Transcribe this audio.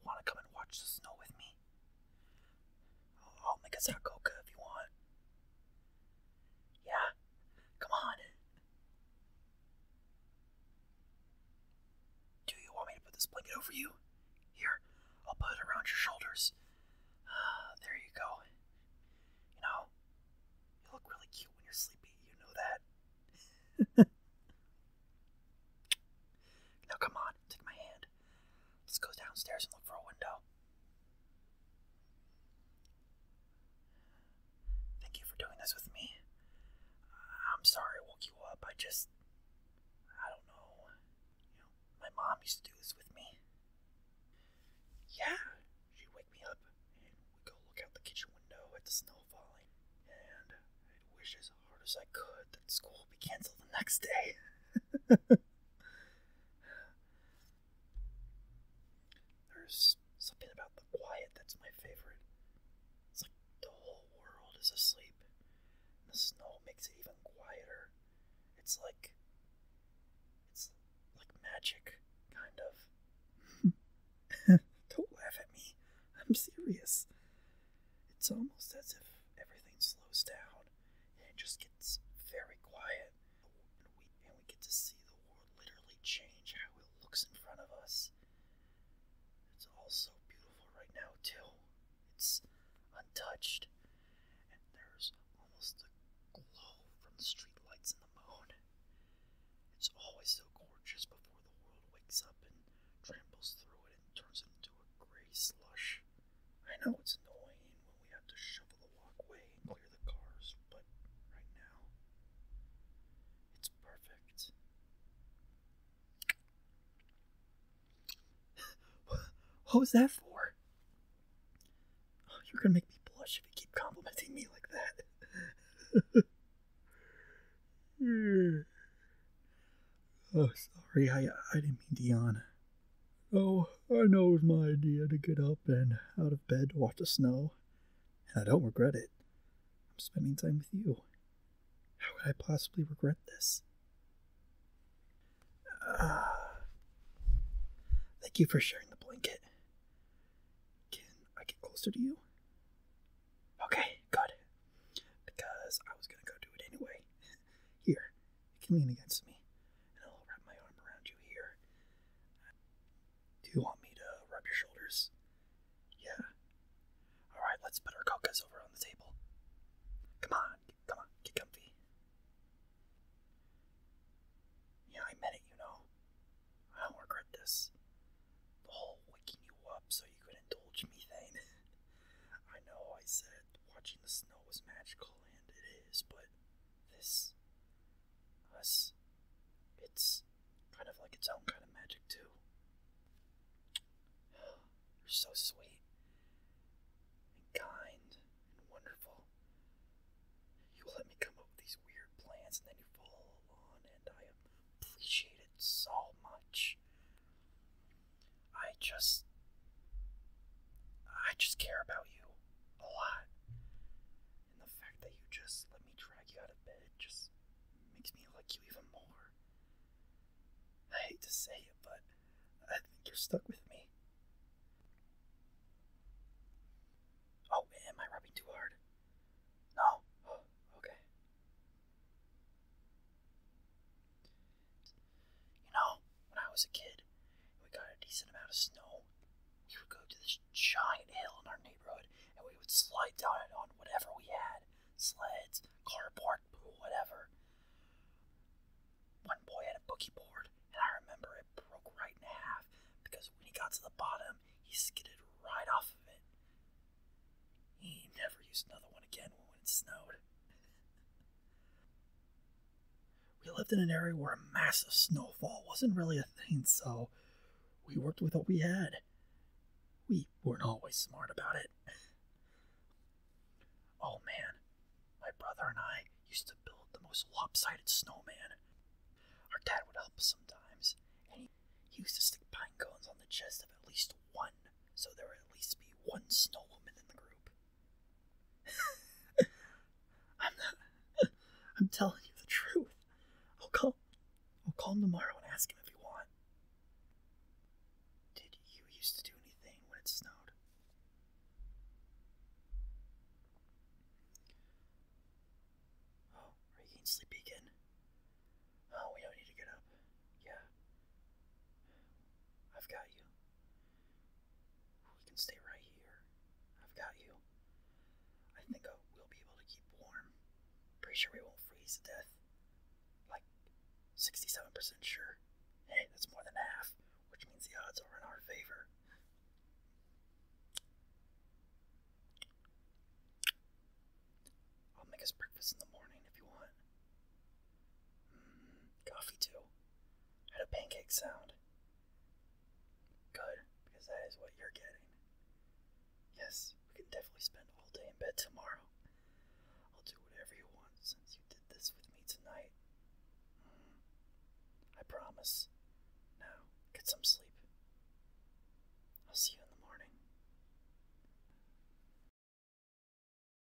Want to come and watch the snow with me? I'll make us hot cocoa if you want. Yeah, come on. Do you want me to put this blanket over you? Here, I'll put it around your shoulders. There you go. You know, you look really cute when you're sleepy. You know that. Now come on, take my hand. Let's go downstairs and look for a window. Thank you for doing this with me. I'm sorry I woke you up. I don't know. My mom used to do this with me. Yeah, she'd wake me up and we'd go look out the kitchen window at the snow falling. And I'd wish as hard as I could that school would be canceled the next day. There's something about the quiet that's my favorite. It's like the whole world is asleep. And the snow makes it even quieter. It's like magic, kind of. Don't laugh at me. I'm serious. It's almost as if everything slows down and it just gets very quiet. And we get to see the world literally change how it looks in front of us. It's all so beautiful right now, too. It's untouched. And there's almost a glow from the street lights and the moon. It's always so gorgeous before the world wakes up and tramples through it and turns it into a gray slush. I know it's annoying when we have to shovel the walkway and clear the cars, but right now, it's perfect. What was that for? Oh, you're gonna make me blush if you keep complimenting me like that. Oh, sorry, I didn't mean to yawn. Oh, I know it was my idea to get up and out of bed to watch the snow, and I don't regret it. I'm spending time with you. How could I possibly regret this? Thank you for sharing the blanket. Can I get closer to you? Okay, good. Because I was gonna go do it anyway. Here, you can lean against me. I'll wrap my arm around you here. Do you want me to rub your shoulders? Yeah. Alright, let's put our cocoas over on the table. Come on, get comfy. Yeah, I meant it, you know. I don't regret this. The whole waking you up so you could indulge me thing. I know I said watching the snow was magical, and it is, but this... it's kind of like its own kind of magic, too. You're so sweet, and kind, and wonderful. You let me come up with these weird plans, and then you follow along, and I appreciate it so much. I just care about you a lot. And the fact that you just let me drag you out of bed just makes me like you even more. I hate to say it, but I think you're stuck with me. Oh, am I rubbing too hard? No? Oh, okay. You know, when I was a kid, and we got a decent amount of snow, we would go to this giant hill in our neighborhood, and we would slide down it on whatever we had. Sleds, cardboard, whatever. One boy had a boogie board, and I remember it broke right in half, because when he got to the bottom, he skidded right off of it. He never used another one again when it snowed. We lived in an area where a massive snowfall wasn't really a thing, so we worked with what we had. We weren't always smart about it. Oh man, my brother and I used to build the most lopsided snowman. Our dad would help us sometimes, and he used to stick pine cones on the chest of at least one, so there would at least be one snow woman in the group. I'm telling you the truth. I'll call him tomorrow and ask him if you want. Did you used to do anything when got you. I think we'll be able to keep warm. Pretty sure we won't freeze to death. Like 67% sure. Hey, that's more than half, which means the odds are in our favor. I'll make us breakfast in the morning if you want. Coffee too. How do pancakes sound? Good, because that is what you're getting. Yes, we can definitely spend all day in bed tomorrow. I'll do whatever you want since you did this with me tonight. I promise. Now, get some sleep.